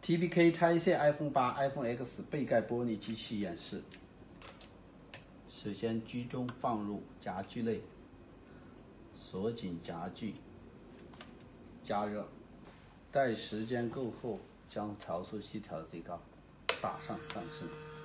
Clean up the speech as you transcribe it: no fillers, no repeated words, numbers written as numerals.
TPK 拆卸 iPhone 8、iPhone X 背盖玻璃机器演示。首先居中放入夹具内，锁紧夹具，加热，待时间够后，将调速器调到最高，打上上升。